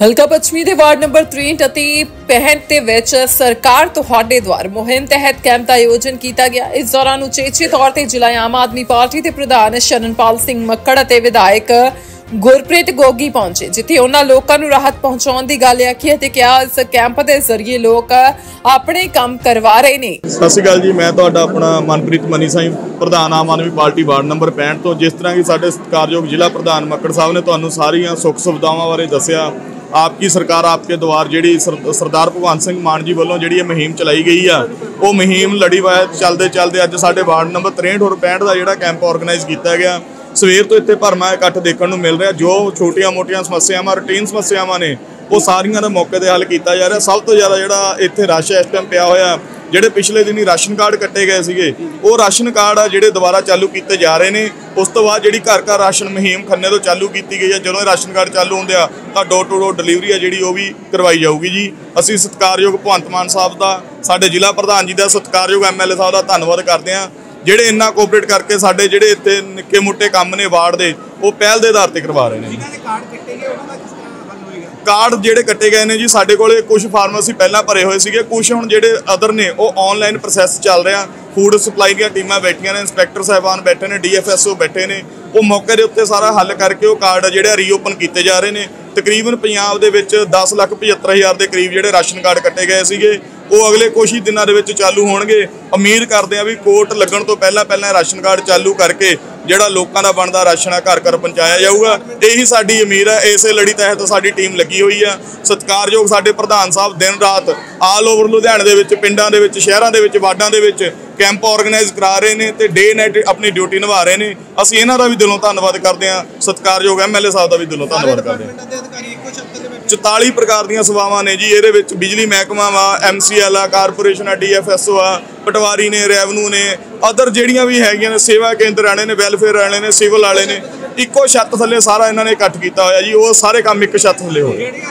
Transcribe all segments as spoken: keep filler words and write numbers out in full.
ਹਲਕਾ ਪੱਛਮੀ ਦੇ ਵਾਰਡ ਨੰਬਰ ਤ੍ਰੇਹਠ ਅਤੇ ਪੈਂਹਠ ਦੇ ਵਿੱਚ ਸਰਕਾਰ ਤੁਹਾਡੇ ਦੁਆਰ ਮੁਹਿੰਮ ਤਹਿਤ ਕੈਂਪ ਦਾ ਆਯੋਜਨ ਕੀਤਾ ਗਿਆ। ਇਸ ਦੌਰਾਨ ਉਚੇਚੇ ਤੌਰ ਤੇ ਜ਼ਿਲ੍ਹਾ ਆਮ ਆਦਮੀ ਪਾਰਟੀ ਦੇ ਪ੍ਰਧਾਨ ਸ਼ਰਨਪਾਲ ਸਿੰਘ ਮੱਕੜ ਅਤੇ ਵਿਧਾਇਕ ਗੁਰਪ੍ਰੀਤ ਗੋਗੀ पहुंचे, जिथे उन्होंने लोगों को राहत पहुंचाने की गल आखी ते क्या इस कैंप के जरिए लोग अपने काम करवा रहे ने। सत श्री अकाल जी, मैं तुहाडा अपना मनप्रीत मनी साई प्रधान आम आदमी पार्टी वार्ड नंबर पैंठ तो जिस तरह की साडे सत्कारयोग जिला प्रधान मक्कड़ साहब ने तुहानूं सारियां सुख सुविधावां बारे दस्सिया। आपकी सरकार आपके द्वार जी सरदार भगवंत सिंह मान जी वालों जी मुहिम चलाई गई है, वो मुहिम लड़ी वाय चलते चलते अज साडे वार्ड नंबर तरेहठ और पैंठ का जिहड़ा कैंप ऑर्गेनाइज किया गया। सवेर तो इत्थे भरमा इकट्ठ देखने को मिल रहा। जो छोटिया मोटिया समस्यावां रूटीन समस्यावां ने वो सारियां दे मौके ते हल किया जा रहा। सब तो ज़्यादा जिहड़ा इत्थे रश इस टाइम पिया होया, जिहड़े पिछले दिन ही राशन कार्ड कट्टे गए सीगे वो राशन कार्ड आ जिहड़े दोबारा चालू किए जा रहे हैं। उस तो बाद जिहड़ी घर घर राशन मुहिम खन्ने तो चालू की गई है। जदों राशन कार्ड चालू होंदे आ तां डोर टू डोर डिलीवरी है जिहड़ी वो भी करवाई जाऊगी जी। असीं सत्कारयोग भगवंत मान साहब दा, साडे जिला प्रधान जी दा, सत्कारयोग एम एल ए साहब दा धन्नवाद करते हैं ਜਿਹੜੇ ਇੰਨਾ ਕੋਆਪਰੇਟ ਕਰਕੇ ਸਾਡੇ ਜਿਹੜੇ ਇੱਥੇ ਨਿੱਕੇ ਮੁੱਟੇ ਕੰਮ ਨੇ ਵਾਰਡ ਦੇ ਉਹ ਪਹਿਲ ਦੇ ਆਧਾਰ ਤੇ ਕਰਵਾ ਰਹੇ ਨੇ। ਜਿਨ੍ਹਾਂ ਦੇ ਕਾਰਡ ਕੱਟੇ ਗਏ ਉਹਨਾਂ ਦਾ ਕਿਸ ਤਰ੍ਹਾਂ ਹੱਲ ਹੋਏਗਾ? ਕਾਰਡ ਜਿਹੜੇ ਕੱਟੇ ਗਏ ਨੇ ਜੀ, ਸਾਡੇ ਕੋਲੇ ਕੁਝ ਫਾਰਮ ਅਸੀਂ ਪਹਿਲਾਂ ਭਰੇ ਹੋਏ ਸੀਗੇ, ਕੁਝ ਹੁਣ ਜਿਹੜੇ ਅਦਰ ਨੇ ਉਹ ਆਨਲਾਈਨ ਪ੍ਰੋਸੈਸ ਚੱਲ ਰਿਹਾ। ਫੂਡ ਸਪਲਾਈ ਦੀਆਂ ਟੀਮਾਂ ਬੈਠੀਆਂ ਨੇ, ਇੰਸਪੈਕਟਰ ਸਾਹਿਬਾਨ ਬੈਠੇ ਨੇ, ਡੀ ਐਫ ਐਸ ਓ ਬੈਠੇ ਨੇ, ਉਹ ਮੌਕੇ ਦੇ ਉੱਤੇ ਸਾਰਾ ਹੱਲ ਕਰਕੇ ਉਹ ਕਾਰਡ ਜਿਹੜੇ ਰੀਓਪਨ ਕੀਤੇ ਜਾ ਰਹੇ ਨੇ। ਤਕਰੀਬਨ ਪੰਜਾਬ ਦੇ ਵਿੱਚ ਦਸ ਲੱਖ ਪਝੱਤਰ ਹਜ਼ਾਰ ਦੇ ਕਰੀਬ ਜਿਹੜੇ ਰਾਸ਼ਨ ਕਾਰਡ ਕੱਟੇ ਗਏ ਸੀਗੇ ਉਹ ਅਗਲੇ ਕੁਝ ਹੀ ਦਿਨਾਂ ਦੇ ਵਿੱਚ ਚਾਲੂ ਹੋਣਗੇ। ਉਮੀਦ ਕਰਦੇ ਆ ਵੀ ਕੋਰਟ ਲੱਗਣ ਤੋਂ ਪਹਿਲਾਂ ਪਹਿਲਾਂ ਰਾਸ਼ਨ ਕਾਰਡ ਚਾਲੂ ਕਰਕੇ ਜਿਹੜਾ ਲੋਕਾਂ ਦਾ ਬਣਦਾ ਰਾਸ਼ਨ ਆ ਘਰ ਘਰ ਪਹੁੰਚਾਇਆ ਜਾਊਗਾ। ਇਹੀ ਸਾਡੀ ਉਮੀਦ ਹੈ। ਇਸੇ ਲੜੀ ਤਹਿਤ ਸਾਡੀ ਟੀਮ ਲੱਗੀ ਹੋਈ ਆ। ਸਤਿਕਾਰਯੋਗ ਸਾਡੇ ਪ੍ਰਧਾਨ ਸਾਹਿਬ ਦਿਨ ਰਾਤ ਆਲ ਓਵਰ ਲੁਧਿਆਣੇ ਦੇ ਵਿੱਚ, ਪਿੰਡਾਂ ਦੇ ਵਿੱਚ, ਸ਼ਹਿਰਾਂ ਦੇ ਵਿੱਚ, ਵਾਰਡਾਂ ਦੇ ਵਿੱਚ कैंप ऑर्गेनाइज करा रहे हैं तो डे नाइट अपनी ड्यूटी निभा रहे हैं। असीं इन्हां दा भी दिलों धन्नवाद करते हैं, सत्कारयोग एम एल ए साहब का भी दिलों धन्नवाद करते हैं। चौताली प्रकार दी सेवावां ने जी, ये बिजली महकमा वा, एम सी एल आ, कारपोरेशन आ, डी एफ एस ओ आ, पटवारी ने, रेवन्यू ने, अदर जिहड़ियां भी हैगियां ने, सेवा केंद्र वाले ने, वैलफेयर वाले ने, सिविल वाले ने, इक्को छत थल्ले सारा इन्हां ने इकट्ठ कीता होया जी। वो सारे काम एक छत थल्ले हो गए।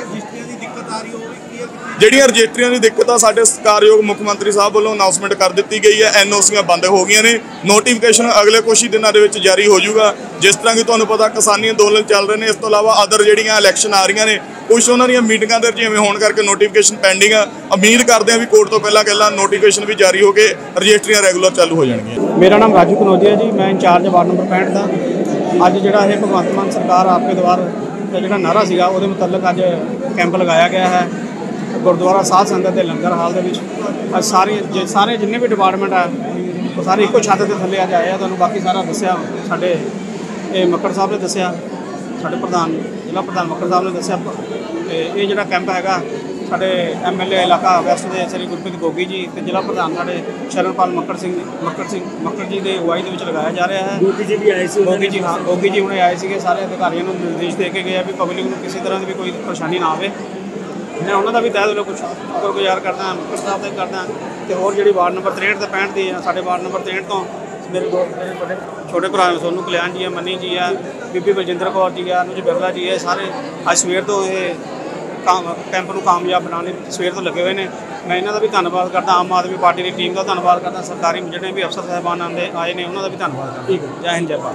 ਜਿਹੜੀਆਂ ਰਜਿਸਟਰੀਆਂ ਦੀ ਦਿੱਕਤ ਆ ਸਾਡੇ ਸਤਿਕਾਰਯੋਗ ਮੁੱਖ ਮੰਤਰੀ ਸਾਹਿਬ ਵੱਲੋਂ ਅਨਾਉਂਸਮੈਂਟ ਕਰ ਦਿੱਤੀ ਗਈ ਹੈ। ਐਨ ਓ ਸੀਆਂ ਬੰਦ ਹੋ ਗਈਆਂ ਨੇ, ਨੋਟੀਫਿਕੇਸ਼ਨ ਅਗਲੇ ਕੁਛ ਹੀ ਦਿਨਾਂ ਦੇ ਵਿੱਚ ਜਾਰੀ ਹੋ ਜਾਊਗਾ। ਜਿਸ ਤਰ੍ਹਾਂ ਕਿ ਤੁਹਾਨੂੰ ਪਤਾ ਕਿਸਾਨੀ ਅੰਦੋਲਨ ਚੱਲ ਰਹੇ ਨੇ, ਇਸ ਤੋਂ ਇਲਾਵਾ ਅਦਰ ਜਿਹੜੀਆਂ ਇਲੈਕਸ਼ਨ ਆ ਰਹੀਆਂ ਨੇ, ਕੁਛ ਉਹਨਾਂ ਦੀਆਂ ਮੀਟਿੰਗਾਂ ਦੇ ਜਿਵੇਂ ਹੋਣ ਕਰਕੇ ਨੋਟੀਫਿਕੇਸ਼ਨ ਪੈਂਡਿੰਗ ਆ। ਉਮੀਦ ਕਰਦੇ ਹਾਂ ਵੀ ਕੋਰਟ ਤੋਂ ਪਹਿਲਾਂ ਪਹਿਲਾਂ ਨੋਟੀਫਿਕੇਸ਼ਨ ਵੀ ਜਾਰੀ ਹੋ ਕੇ ਰਜਿਸਟਰੀਆਂ ਰੈਗੂਲਰ ਚਾਲੂ ਹੋ ਜਾਣਗੀਆਂ। ਮੇਰਾ ਨਾਮ ਰਾਜੂ ਕਨੋਜੀਆ ਜੀ, ਮੈਂ ਇੰਚਾਰਜ ਵਾਰਡ ਨੰਬਰ ਪੈਂਹਠ ਦਾ। ਅੱਜ ਜਿਹੜਾ ਇਹ ਭਗਵੰਤ ਮਾਨ ਸਰਕਾਰ ਆਪਕੇ ਦੁਆਰ ਦਾ ਜਿਹੜਾ ਨਾਅਰਾ ਸੀਗਾ ਉਹਦੇ ਮੁਤਲਕ ਅੱਜ ਕੈਂਪ ਲਗਾਇਆ ਗਿਆ ਹੈ ਗੁਰਦੁਆਰਾ ਸਾਧ ਸੰਗਤ ਦੇ ਲੰਗਰ ਹਾਲ ਦੇ ਵਿੱਚ। ਅੱਜ ਸਾਰੇ ਸਾਰੇ ਜਿੰਨੇ ਵੀ ਡਿਪਾਰਟਮੈਂਟ ਆ ਉਹ ਸਾਰੇ ਇੱਕੋ ਛੱਤ ਦੇ ਥੱਲੇ ਅੱਜ ਆਏ ਆ। ਤੁਹਾਨੂੰ ਬਾਕੀ ਸਾਰਾ ਦੱਸਿਆ ਸਾਡੇ ਇਹ ਮੱਕੜ ਸਾਹਿਬ ਨੇ ਦੱਸਿਆ, ਸਾਡੇ ਪ੍ਰਧਾਨ ਜ਼ਿਲ੍ਹਾ ਪ੍ਰਧਾਨ ਮੱਕੜ ਸਾਹਿਬ ਨੇ ਦੱਸਿਆ। ਅਤੇ ਇਹ ਜਿਹੜਾ ਕੈਂਪ ਹੈਗਾ ਸਾਡੇ ਐਮ ਐਲ ਏ ਇਲਾਕਾ ਵੈਸਟ ਦੇ ਸ੍ਰੀ ਗੁਰਪ੍ਰੀਤ ਗੋਗੀ ਜੀ ਅਤੇ ਜ਼ਿਲ੍ਹਾ ਪ੍ਰਧਾਨ ਸਾਡੇ ਸ਼ਰਨਪਾਲ ਮੱਕੜ ਸਿੰਘ ਮੱਕੜ ਸਿੰਘ ਮੱਕੜ ਜੀ ਦੇ ਅਗਵਾਈ ਦੇ ਵਿੱਚ ਲਗਾਇਆ ਜਾ ਰਿਹਾ ਹੈ। ਗੋਗੀ ਜੀ ਵੀ ਆਏ ਸੀ, ਗੋਗੀ ਜੀ ਹਾਂ ਗੋਗੀ ਜੀ ਹੁਣੇ ਆਏ ਸੀਗੇ। ਸਾਰੇ ਅਧਿਕਾਰੀਆਂ ਨੂੰ ਨਿਰਦੇਸ਼ ਦੇ ਕੇ ਗਏ ਆ ਵੀ ਪਬਲਿਕ ਨੂੰ ਕਿਸੇ ਤਰ੍ਹਾਂ ਦੀ ਵੀ ਕੋਈ ਪਰੇਸ਼ਾਨੀ ਨਾ ਆਵੇ। मैं उन्होंने भी तय दिलों कुछ शुक्रगुजार करदा मक्कड़ साहब का करदा। तो होर जी वार्ड नंबर तरेहठ तो पैंठ की साढ़े वार्ड नंबर तरेहठ तो मेरे दो मेरे छोटे भरा सोनू कल्याण जी है, मनी जी है, बीबी बलजिंदर कौर जी है, अनुज बिरला जी है। सारे अज सवेर तो ये काम कैंप को कामयाब बनाने सवेर तो लगे हुए हैं। मैं इन्हों का भी धन्नवाद करता, आम आदमी पार्टी की टीम का धन्नवाद करता, सरकारी जितने भी अफसर साहबान आते आए हैं उन्होंने भी धन्नवाद करता। ठीक है, जय हिंद जय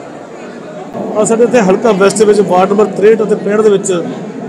भारत। साढ़े इतने हल्का वैस्ट वार्ड नंबर तरेहठ और पैंठ के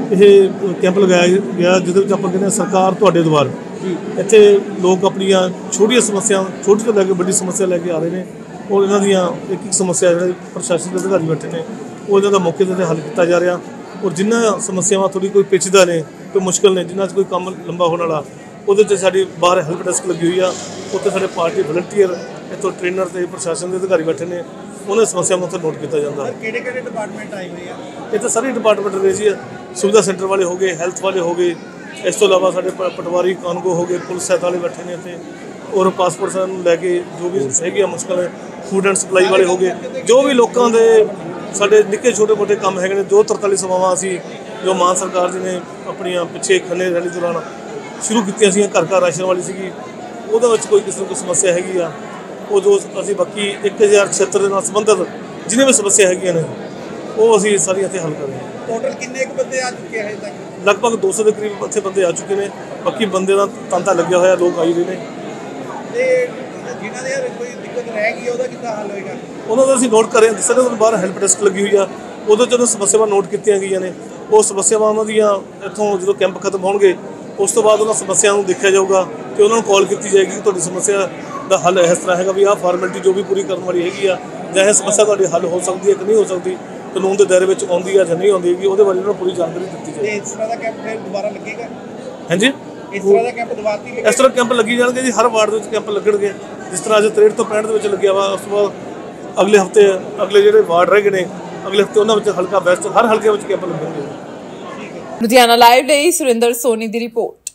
ਇਹ ਕੈਂਪ ਲਗਾਇਆ ਗਿਆ ਜਿਹਦੇ ਵਿੱਚ ਆਪਾਂ ਕਹਿੰਦੇ ਸਰਕਾਰ ਤੁਹਾਡੇ ਦੁਆਰ। ਇੱਥੇ ਲੋਕ ਆਪਣੀਆਂ ਛੋਟੀਆਂ ਸਮੱਸਿਆ ਛੋਟੀ ਤੋਂ ਲੈ ਕੇ ਵੱਡੀ ਸਮੱਸਿਆ ਲੈ ਕੇ ਆ ਰਹੇ ਨੇ ਔਰ ਇਹਨਾਂ ਦੀਆਂ ਇੱਕ ਇੱਕ ਸਮੱਸਿਆ ਜਿਹੜੇ ਪ੍ਰਸ਼ਾਸਨ ਦੇ ਅਧਿਕਾਰੀ ਬੈਠੇ ਨੇ ਉਹ ਇਹਨਾਂ ਦਾ ਮੌਕੇ 'ਤੇ ਹੱਲ ਕੀਤਾ ਜਾ ਰਿਹਾ। ਔਰ ਜਿਨ੍ਹਾਂ ਸਮੱਸਿਆਵਾਂ ਥੋੜ੍ਹੀ ਕੋਈ ਪੇਚੀਦਾ ਨੇ, ਕੋਈ ਮੁਸ਼ਕਿਲ ਨੇ, ਜਿਨ੍ਹਾਂ 'ਚ ਕੋਈ ਕੰਮ ਲੰਬਾ ਹੋਣ ਵਾਲਾ, ਉਹਦੇ 'ਚ ਸਾਡੀ ਬਾਹਰ ਹੈਲਪ ਡੈਸਕ ਲੱਗੀ ਹੋਈ ਆ। ਉੱਥੇ ਸਾਡੇ ਪਾਰਟੀ ਵਲੰਟੀਅਰ, ਇੱਥੋਂ ਟ੍ਰੇਨਰ ਅਤੇ ਪ੍ਰਸ਼ਾਸਨ ਦੇ ਅਧਿਕਾਰੀ ਬੈਠੇ ਨੇ, ਉਹਨਾਂ ਸਮੱਸਿਆਵਾਂ ਉੱਥੇ ਨੋਟ ਕੀਤਾ ਜਾਂਦਾ। ਕਿਹੜੇ ਕਿਹੜੇ ਡਿਪਾਰਟਮੈਂਟ ਆਏ ਹੋਏ ਆ? ਇਹ ਤਾਂ ਸਾਰੇ ਡਿਪਾਰਟਮੈਂਟ ਨੇ ਜੀ। ਸੁਵਿਧਾ ਸੈਂਟਰ ਵਾਲੇ ਹੋ ਗਏ, ਹੈਲਥ ਵਾਲੇ ਹੋ ਗਏ, ਇਸ ਤੋਂ ਇਲਾਵਾ ਸਾਡੇ ਪ ਪਟਵਾਰੀ ਕਾਨੂੰਗੋ ਹੋ ਗਏ, ਪੁਲਿਸ ਸਹਾਇਤਾ ਵਾਲੇ ਬੈਠੇ ਨੇ ਇੱਥੇ, ਔਰ ਪਾਸਪੋਰਟ ਨੂੰ ਲੈ ਕੇ ਜੋ ਵੀ ਹੈਗੀ ਆ ਮੁਸ਼ਕਲ ਹੈ, ਫੂਡ ਐਂਡ ਸਪਲਾਈ ਵਾਲੇ ਹੋ ਗਏ। ਜੋ ਵੀ ਲੋਕਾਂ ਦੇ ਸਾਡੇ ਨਿੱਕੇ ਛੋਟੇ ਮੋਟੇ ਕੰਮ ਹੈਗੇ ਨੇ, ਦੋ ਤਰਤਾਲੀ ਸੇਵਾਵਾਂ ਅਸੀਂ ਜੋ ਮਾਨ ਸਰਕਾਰ ਜੀ ਨੇ ਆਪਣੀਆਂ ਪਿੱਛੇ ਖੰਨੇ ਰੈਲੀ ਦੌਰਾਨ ਸ਼ੁਰੂ ਕੀਤੀਆਂ ਸੀ, ਘਰ ਘਰ ਰਾਸ਼ਨ ਵਾਲੀ ਸੀਗੀ, ਉਹਦੇ ਵਿੱਚ ਕੋਈ ਕਿਸੇ ਨੂੰ ਕੋਈ ਸਮੱਸਿਆ ਹੈਗੀ ਆ ਉਹ ਜੋ ਅਸੀਂ ਬਾਕੀ ਇੱਕ ਹਜ਼ਾਰ ਛਿਹੱਤਰ ਦੇ ਨਾਲ ਸੰਬੰਧਿਤ ਜਿੰਨੇ ਵੀ ਸਮੱਸਿਆ ਹੈਗੀਆਂ ਨੇ ਉਹ ਅਸੀਂ ਸਾਰੀਆਂ ਇੱਥੇ ਹੱਲ ਕਰ ਰਹੇ ਹਾਂ। ਟੋਟਲ ਕਿੰਨੇ ਕੁ ਬੰਦੇ ਆ ਚੁੱਕੇ ਹੈ ਤੱਕ? ਲਗਭਗ ਦੋ ਸੌ ਦੇ ਕਰੀਬ ਇੱਥੇ ਬੰਦੇ ਆ ਚੁੱਕੇ ਨੇ। ਬਾਕੀ ਬੰਦੇ ਦਾ ਤਾਂਤਾ ਲੱਗਿਆ ਹੋਇਆ, ਲੋਕ ਆਈ ਰਹੇ ਨੇ। ਤੇ ਜਿਨ੍ਹਾਂ ਦੇ ਕੋਈ ਦਿੱਕਤ ਰਹਿ ਗਈ ਉਹਦਾ ਕਿੱਦਾਂ ਹੱਲ ਹੋਏਗਾ? ਉਹਨਾਂ ਦਾ ਅਸੀਂ ਨੋਟ ਕਰ ਰਹੇ ਹਾਂ। ਦੱਸਿਆ ਤੁਹਾਨੂੰ ਬਾਹਰ ਹੈਲਪ ਡੈਸਕ ਲੱਗੀ ਹੋਈ ਆ, ਉਹਦੇ 'ਚ ਸਮੱਸਿਆਵਾਂ ਨੋਟ ਕੀਤੀਆਂ ਗਈਆਂ ਨੇ। ਉਹ ਸਮੱਸਿਆਵਾਂ ਉਹਨਾਂ ਦੀਆਂ ਇੱਥੋਂ ਜਦੋਂ ਕੈਂਪ ਖਤਮ ਹੋਣਗੇ ਉਸ ਤੋਂ ਬਾਅਦ ਉਹਨਾਂ ਸਮੱਸਿਆ ਨੂੰ ਦੇਖਿਆ ਜਾਊਗਾ ਤੇ ਉਹਨਾਂ ਨੂੰ ਕਾਲ ਕੀਤੀ ਜਾਏਗੀ ਕਿ ਤੁਹਾਡੀ ਸਮੱਸਿਆ ਦਾ ਹੱਲ ਇਸ ਤਰ੍ਹਾਂ ਹੈਗਾ ਵੀ ਆਹ ਫਾਰਮੈਲਿਟੀ ਜੋ ਵੀ ਪੂਰੀ ਕਰਨ ਵਾਲੀ ਹੈਗੀ ਆ ਜਾਂ ਇਹ ਸਮੱਸਿਆ ਤੁਹਾਡੀ ਹੱਲ ਹੋ ਸਕਦੀ ਹੈ ਕਿ ਨਹੀਂ ਹੋ ਸਕਦੀ, ਕਾਨੂੰਨ ਦੇ ਦਾਇਰੇ ਵਿੱਚ ਆਉਂਦੀ ਆ ਜਾਂ ਨਹੀਂ ਆਉਂਦੀ ਹੈਗੀ, ਉਹਦੇ ਬਾਰੇ ਉਹਨਾਂ ਨੂੰ ਪੂਰੀ ਜਾਣਕਾਰੀ ਦਿੱਤੀ ਜਾਏਗੀ। ਇਸ ਤਰ੍ਹਾਂ ਦਾ ਕੈਂਪ ਫਿਰ ਦੁਬਾਰਾ ਲੱਗੇਗਾ? ਹਾਂਜੀ, ਇਸ ਤਰ੍ਹਾਂ ਦਾ ਕੈਂਪ ਦੁਬਾਰਾ ਇਸ ਤਰ੍ਹਾਂ ਕੈਂਪ ਲੱਗੀ ਜਾਣਗੇ ਜੀ, ਹਰ ਵਾਰਡ ਦੇ ਵਿੱਚ ਕੈਂਪ ਲੱਗਣਗੇ। ਜਿਸ ਤਰ੍ਹਾਂ ਅੱਜ ਤਰੇਹਠ ਤੋਂ ਪੈਂਹਠ ਦੇ ਵਿੱਚ ਲੱਗਿਆ ਵਾ, ਉਸ ਤੋਂ ਬਾਅਦ ਅਗਲੇ ਹਫਤੇ ਅਗਲੇ ਜਿਹੜੇ ਵਾਰਡ ਰਹਿ ਗਏ ਨੇ ਅਗਲੇ ਹਫਤੇ ਉਹਨਾਂ ਵਿੱਚ ਹਲਕਾ ਵੈਸਟ ਹਰ ਹਲਕੇ ਵਿੱਚ ਕੈਂਪ ਲੱਗਣਗੇ। ਲੁਧਿਆਣਾ ਲਾਈਵ ਲਈ ਸੁਰਿੰਦਰ ਸੋਨੀ ਦੀ ਰਿਪੋਰਟ।